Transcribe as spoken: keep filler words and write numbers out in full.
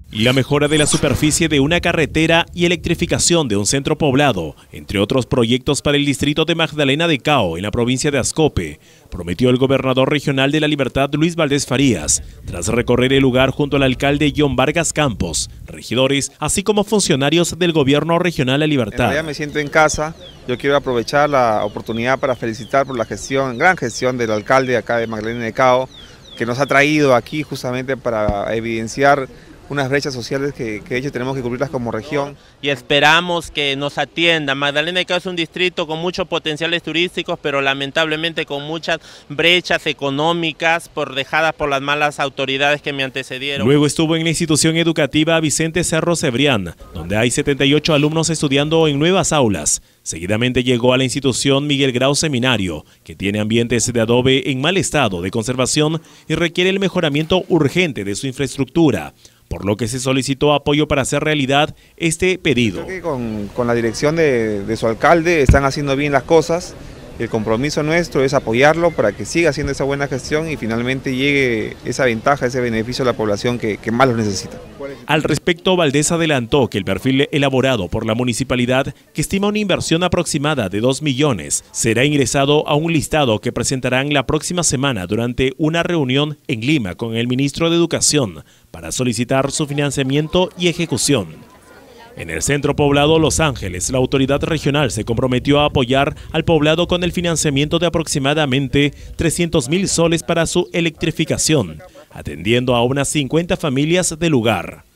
La mejora de la superficie de una carretera y electrificación de un centro poblado, entre otros proyectos para el distrito de Magdalena de Cao, en la provincia de Ascope, prometió el gobernador regional de La Libertad, Luis Valdés Farías, tras recorrer el lugar junto al alcalde John Vargas Campos, regidores, así como funcionarios del gobierno regional La Libertad. En realidad me siento en casa. Yo quiero aprovechar la oportunidad para felicitar por la gestión, gran gestión del alcalde acá de Magdalena de Cao, que nos ha traído aquí justamente para evidenciar unas brechas sociales que, que de hecho tenemos que cubrirlas como región. Y esperamos que nos atienda. Magdalena de Cao es un distrito con muchos potenciales turísticos, pero lamentablemente con muchas brechas económicas por dejadas por las malas autoridades que me antecedieron. Luego estuvo en la institución educativa Vicente Cerro Cebrián, donde hay setenta y ocho alumnos estudiando en nuevas aulas. Seguidamente llegó a la institución Miguel Grau Seminario, que tiene ambientes de adobe en mal estado de conservación y requiere el mejoramiento urgente de su infraestructura, por lo que se solicitó apoyo para hacer realidad este pedido. Creo que con, con la dirección de, de su alcalde están haciendo bien las cosas. El compromiso nuestro es apoyarlo para que siga haciendo esa buena gestión y finalmente llegue esa ventaja, ese beneficio a la población que, que más lo necesita. Al respecto, Valdés adelantó que el perfil elaborado por la municipalidad, que estima una inversión aproximada de dos millones, será ingresado a un listado que presentarán la próxima semana durante una reunión en Lima con el ministro de Educación para solicitar su financiamiento y ejecución. En el centro poblado Los Ángeles, la autoridad regional se comprometió a apoyar al poblado con el financiamiento de aproximadamente trescientos mil soles para su electrificación, atendiendo a unas cincuenta familias del lugar.